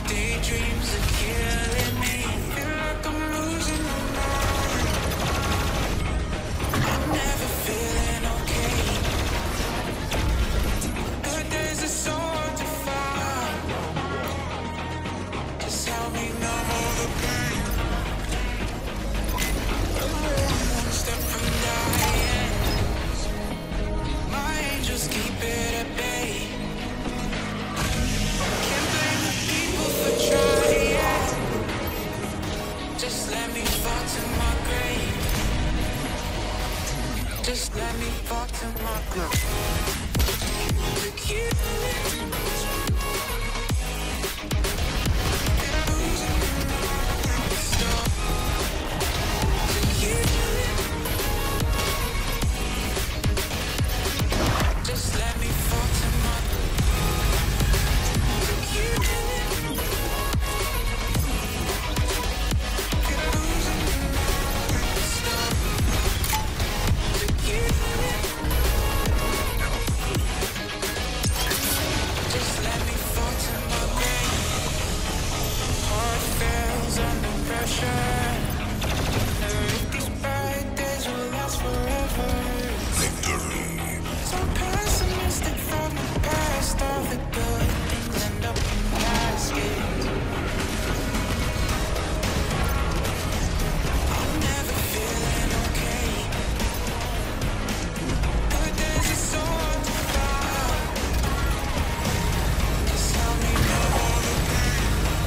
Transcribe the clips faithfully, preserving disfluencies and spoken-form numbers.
Daydreams are killing me. Feel like I'm losing my mind. I'm never feeling okay. Good days are so hard to find. Just help me numb all the pain. I'm one step from dying. My angels keep it at bay. Can't blame the people for trying. Just let me fall to my grave. Just let me fall to my grave. To kill Just let me fall to my to kill Just let me fall to my grave. Heart fails under pressure. Never if these bad days will last forever. Victory. So pessimistic from the past. All the good things end up in baskets. I'm never feeling okay. Good days are so hard to find. Just help me know all the pain.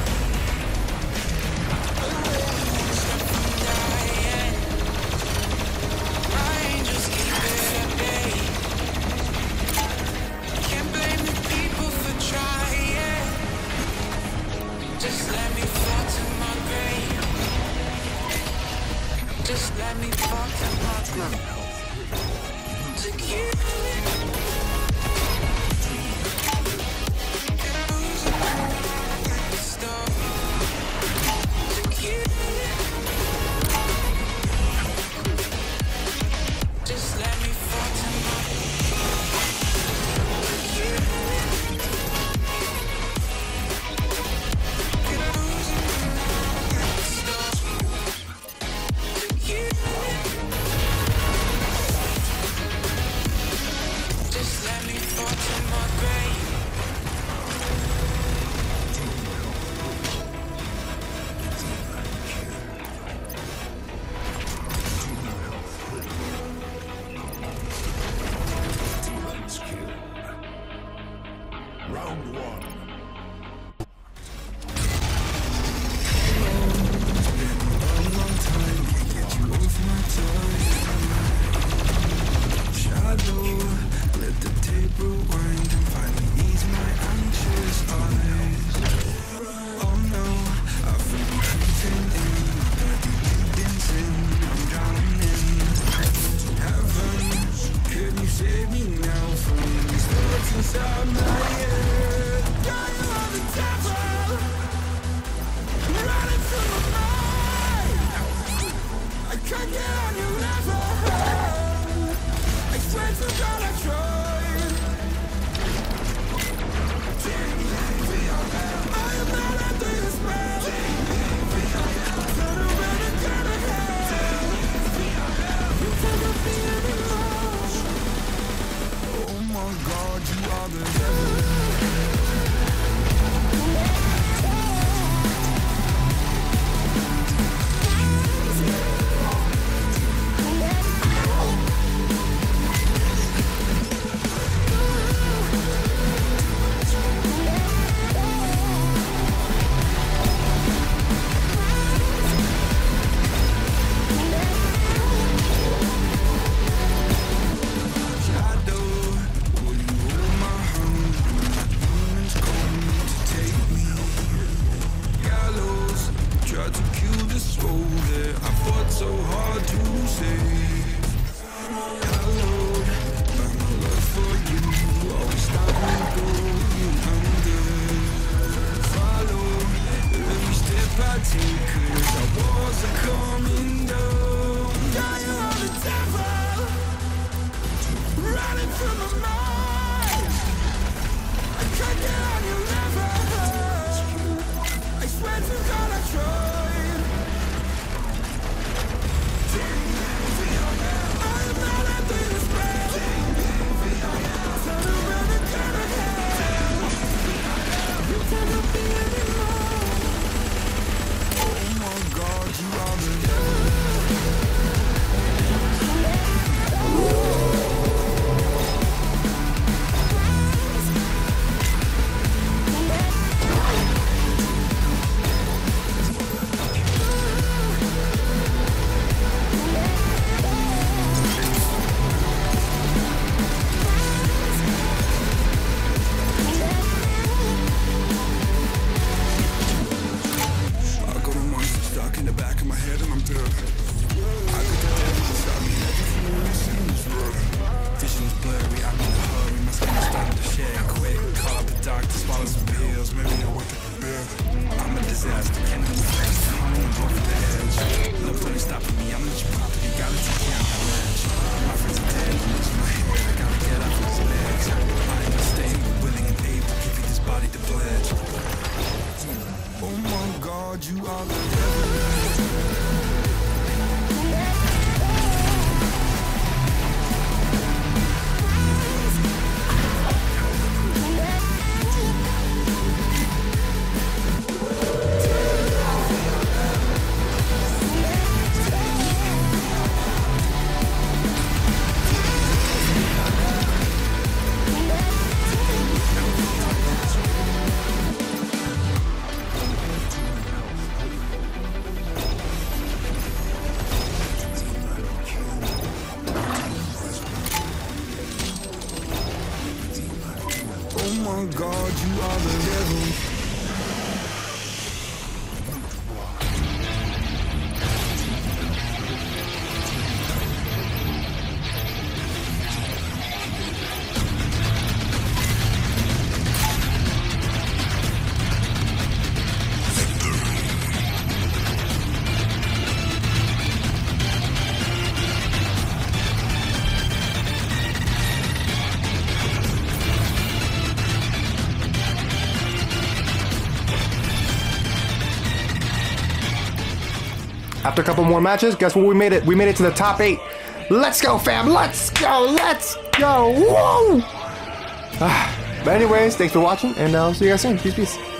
One step from dying. My angels keep it at bay. Can't blame the people for trying. Just let me fall to my grave. Just let me fall to my grave. To kill Stop. To kill Just let me fall to my to kill Stop. To kill Just let me fall to my grave. Round one. Shadow, let the tape rewind and finally ease my anxious eyes. Oh no, I feel creeping in, dirty dancing, I'm drowning in heaven. Could you save me now from these thoughts inside my head? Yeah, you are the devil, running through my mind. I can't get on you level. I swear to God I tried. I am not under your spell. Turn around and turn ahead. You cannot be anymore. Oh my God, you are the devil. Shadow, will you hold my hand when the demons come to take me? Gallows, tried to kill the soul that I fought so hard to save. Hallowed by my love for you, always stop me going under. Follow every step I take, 'cause I wasn't coming down. Yeah, you are the devil, running through my mind. I can't get on your level. God, you are the devil. Oh my God, you are the devil. After a couple more matches, guess what? We made it. We made it to the top eight. Let's go, fam. Let's go. Let's go. Whoa. Ah, but anyways, thanks for watching, and I'll see you guys soon. Peace, peace.